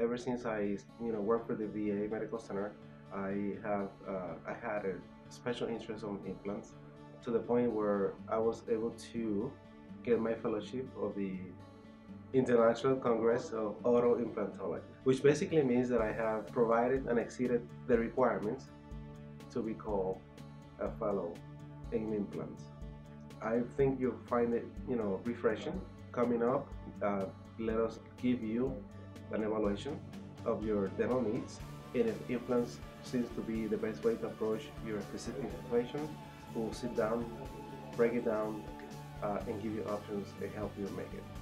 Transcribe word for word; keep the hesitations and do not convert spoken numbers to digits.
ever since I, you know, worked for the V A Medical Center, I have uh, I had a special interest on implants to the point where I was able to get my fellowship of the International Congress of Oral Implantology, which basically means that I have provided and exceeded the requirements to be called a fellow in implants. I think you'll find it, you know, refreshing. Coming up, uh, let us give you an evaluation of your dental needs, and if implants seems to be the best way to approach your specific situation, we'll sit down, break it down, uh, and give you options to help you make it.